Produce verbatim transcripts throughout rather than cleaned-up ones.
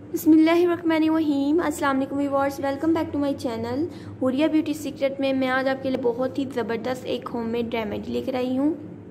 बिस्मिल्लाहिर्रहमानिर्रहीम। अस्सलाम वालेकुम viewers, welcome back to my channel Huriya beauty secret में मैं आज आपके लिए बहुत ही ज़बरदस्त एक होममेड रेमेडी लेकर आई हूँ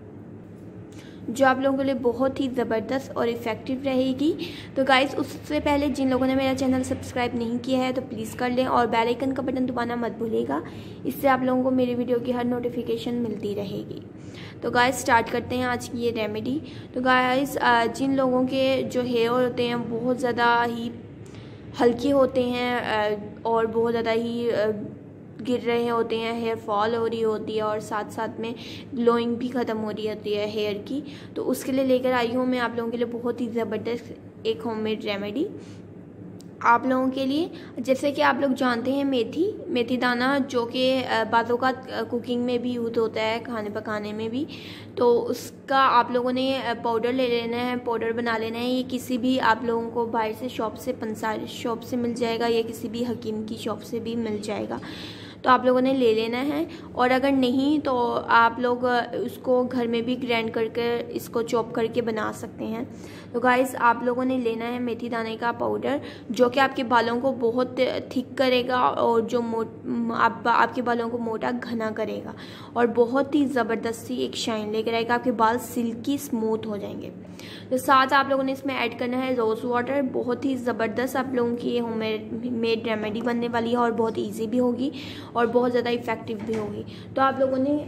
जो आप लोगों के लिए बहुत ही ज़बरदस्त और इफ़ेक्टिव रहेगी। तो गाइस, उससे पहले जिन लोगों ने मेरा चैनल सब्सक्राइब नहीं किया है तो प्लीज़ कर लें और बेल आइकन का बटन दबाना मत भूलिएगा। इससे आप लोगों को मेरी वीडियो की हर नोटिफिकेशन मिलती रहेगी। तो गाइस, स्टार्ट करते हैं आज की ये रेमेडी। तो गाइस, जिन लोगों के जो हेयर होते हैं बहुत ज़्यादा ही हल्के होते हैं और बहुत ज़्यादा ही गिर रहे होते हैं, हेयर फॉल हो रही होती है और साथ साथ में ग्लोइंग भी ख़त्म हो रही होती है हेयर की, तो उसके लिए लेकर आई हूँ मैं आप लोगों के लिए बहुत ही ज़बरदस्त एक होममेड रेमेडी आप लोगों के लिए। जैसे कि आप लोग जानते हैं मेथी मेथी दाना, जो कि बाज़ों का कुकिंग में भी यूज़ होता है, खाने पकाने में भी, तो उसका आप लोगों ने पाउडर ले लेना है, पाउडर बना लेना है। ये किसी भी आप लोगों को बाहर से शॉप से पंसारी शॉप से मिल जाएगा या किसी भी हकीम की शॉप से भी मिल जाएगा, तो आप लोगों ने ले लेना है। और अगर नहीं तो आप लोग उसको घर में भी ग्राइंड करके इसको चॉप करके बना सकते हैं। तो गाइस, आप लोगों ने लेना है मेथी दाने का पाउडर, जो कि आपके बालों को बहुत थिक करेगा और जो मोट आप, आपके बालों को मोटा घना करेगा और बहुत ही ज़बरदस्त सी एक शाइन लेकर आएगा। आपके बाल सिल्की स्मूथ हो जाएंगे। तो साथ आप लोगों ने इसमें ऐड करना है रोज़ वाटर। बहुत ही ज़बरदस्त आप लोगों की ये होममेड मेड रेमेडी बनने वाली है और बहुत ईजी भी होगी और बहुत ज़्यादा इफ़ेक्टिव भी होगी। तो आप लोगों ने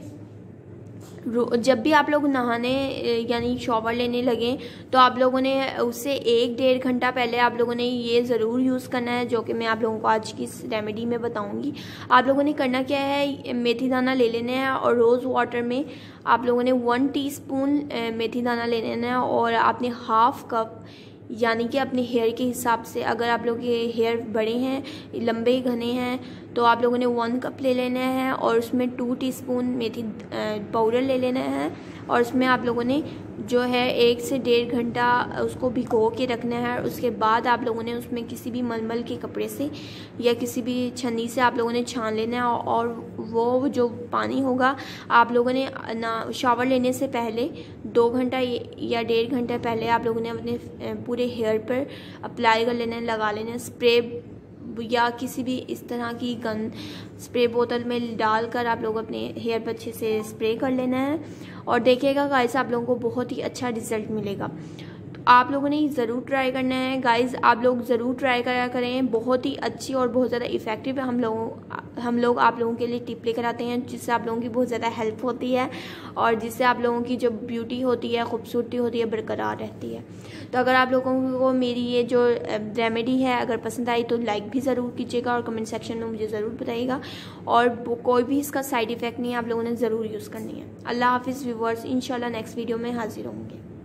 जब भी आप लोग नहाने यानी शॉवर लेने लगें तो आप लोगों ने उससे एक डेढ़ घंटा पहले आप लोगों ने ये ज़रूर यूज़ करना है, जो कि मैं आप लोगों को आज की इस रेमेडी में बताऊंगी। आप लोगों ने करना क्या है, मेथी दाना ले लेना है और रोज़ वाटर में आप लोगों ने वन टीस्पून मेथी दाना ले लेना है और आपने हाफ कप यानी कि अपने हेयर के हिसाब से, अगर आप लोग के हेयर बड़े हैं, लंबे घने हैं, तो आप लोगों ने वन कप ले लेना है और उसमें टू टीस्पून मेथी पाउडर ले लेना है और उसमें आप लोगों ने जो है एक से डेढ़ घंटा उसको भिगो के रखना है। उसके बाद आप लोगों ने उसमें किसी भी मलमल के कपड़े से या किसी भी छन्नी से आप लोगों ने छान लेना है और वो जो पानी होगा आप लोगों ने ना शावर लेने से पहले दो घंटा या डेढ़ घंटा पहले आप लोगों ने अपने पूरे हेयर पर अप्लाई कर लेना है, लगा लेना है। स्प्रे या किसी भी इस तरह की गन स्प्रे बोतल में डालकर आप लोग अपने हेयर पर अच्छे से स्प्रे कर लेना है और देखिएगा गाइस, आप लोगों को बहुत ही अच्छा रिजल्ट मिलेगा। तो आप लोगों ने ज़रूर ट्राई करना है गाइस, आप लोग ज़रूर ट्राई करा करें। बहुत ही अच्छी और बहुत ज़्यादा इफ़ेक्टिव है। हम लोगों हम लोग आप लोगों के लिए टिप लेकर आते हैं जिससे आप लोगों की बहुत ज़्यादा हेल्प होती है और जिससे आप लोगों की जो ब्यूटी होती है, खूबसूरती होती है, बरकरार रहती है। तो अगर आप लोगों को मेरी ये जो रेमेडी है अगर पसंद आई तो लाइक भी ज़रूर कीजिएगा और कमेंट सेक्शन में मुझे ज़रूर बताइएगा। और कोई भी इसका साइड इफ़ेक्ट नहीं है, आप लोगों ने ज़रूर यूज़ करनी है। अल्लाह हाफिज़ व्यूअर्स, इंशाल्लाह नेक्स्ट वीडियो में हाजिर होंगे।